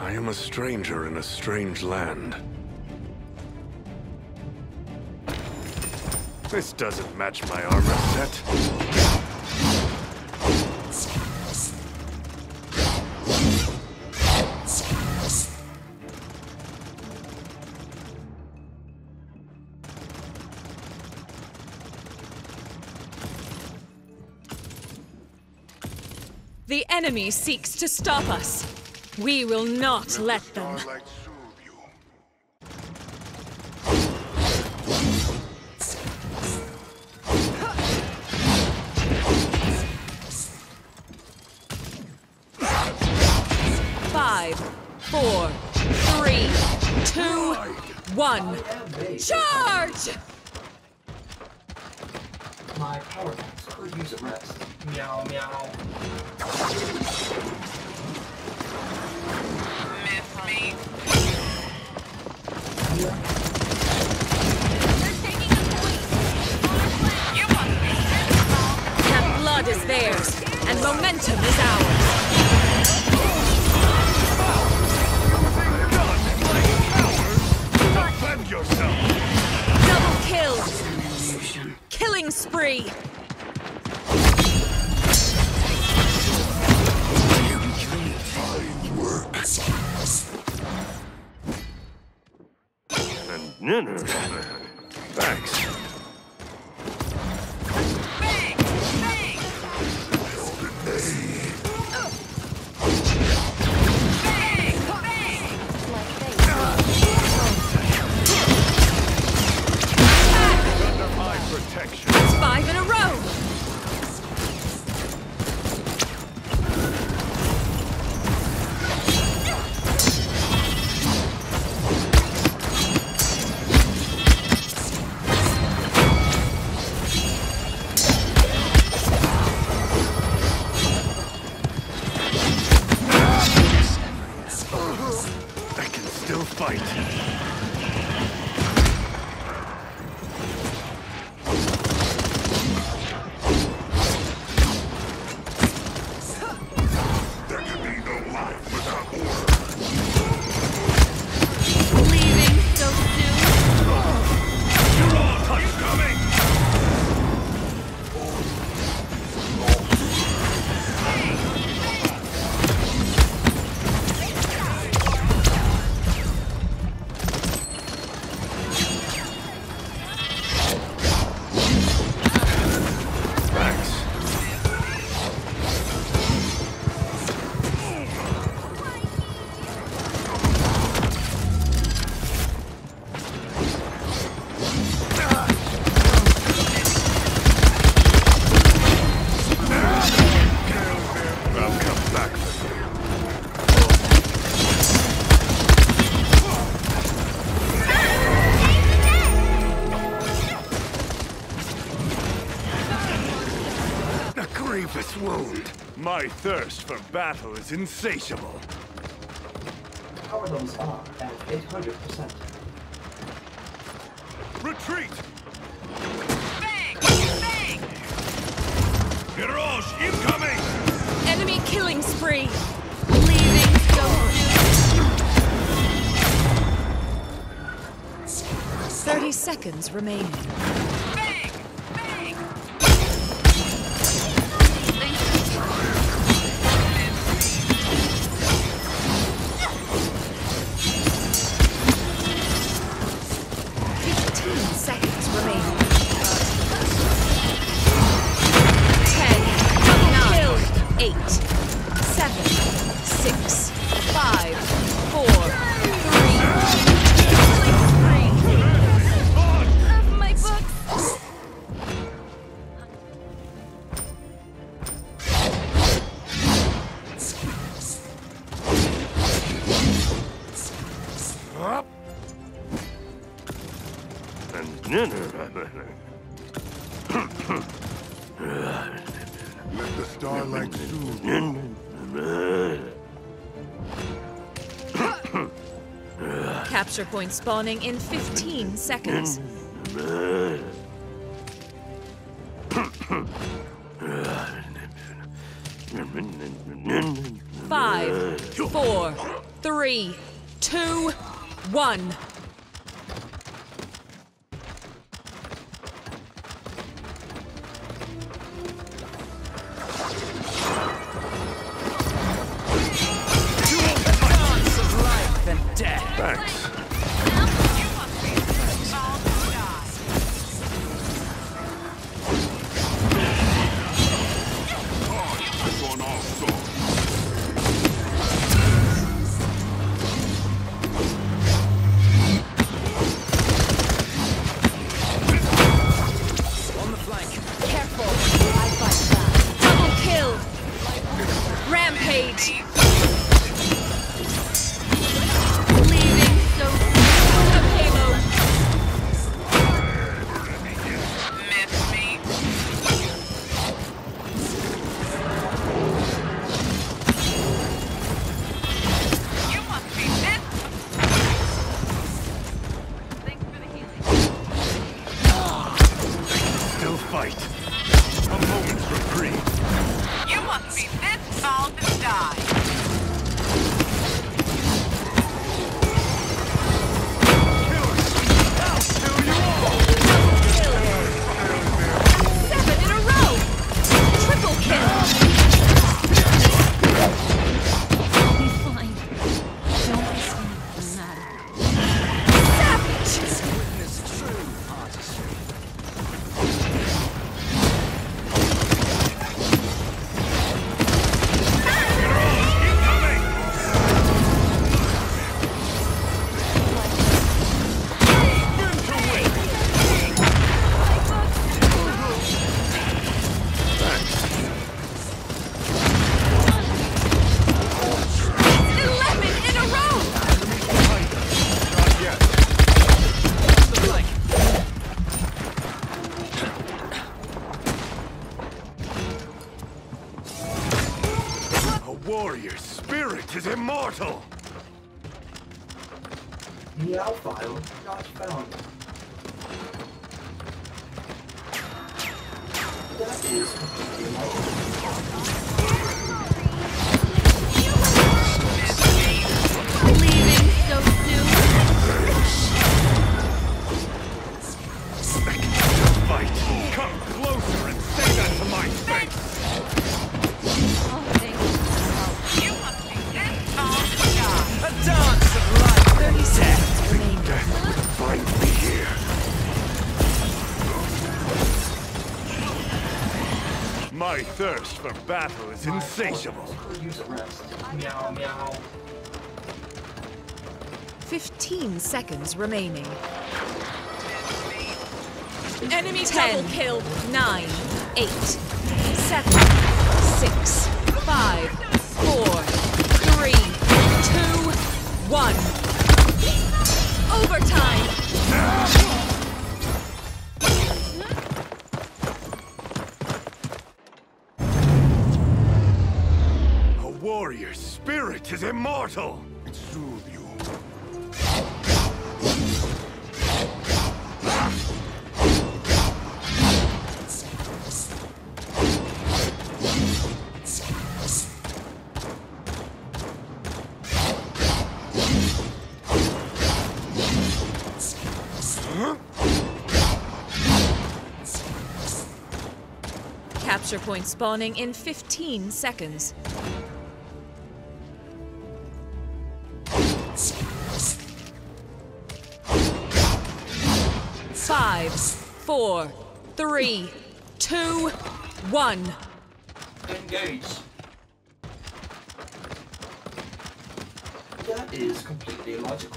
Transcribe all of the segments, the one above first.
I am a stranger in a strange land. This doesn't match my armor set. The enemy seeks to stop us. We will not let them. Five, four, three, two, one. Charge! My power banks could use a rest. Meow meow. Miss me. You want me? That blood is theirs, and momentum is ours. Defend yourself! Double kills! Killing spree! Thanks. Bang! Bang! Under my protection. That's 5 in a row! I can still fight. There can be no life without order. Leaving so soon? You're all touch coming! Thanks. I'll come back for you. A grievous wound. My thirst for battle is insatiable. Power levels are at 800%. Retreat! Bang! Bang! Hirosh, incoming! Enemy killing spree! Leaving so soon? 30 seconds remaining. Bang! Bang! 15 seconds remaining. 10, 9, 8, 7, 6, 5, 4, 3. My books. Up! Let the starlight soothe you. Capture point spawning in 15 seconds. 5, 4, 3, 2, 1. Dance of life and death. Thanks. You must be this small to die. On the flank. Double kill. Rampage. Leaving so the payload. Miss me. You must be this. Thanks for the healing. Still fight. A moment's reprieve. You must be this small to die. Kill you all! 7 in a row. Triple kill. Be fine. Don't listen. Savage. Witness true artistry. Warrior's spirit is immortal! Meow file not found. That is completely Leaving so soon. Fight! Come closer and say that to my face! You must be this small to die. A dance of life and death. Death would find me here. My thirst for battle is insatiable. Could use a rest. Meow meow. 15 seconds remaining. Enemy 10, kill. 9, 8, 7, 6, 5, 4, 3, 2, 1. Overtime! A warrior's spirit is immortal! Soothe you. Capture point spawning in 15 seconds. 5, 4, 3, 2, 1. Engage. That is completely illogical.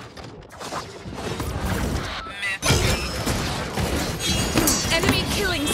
Enemy killing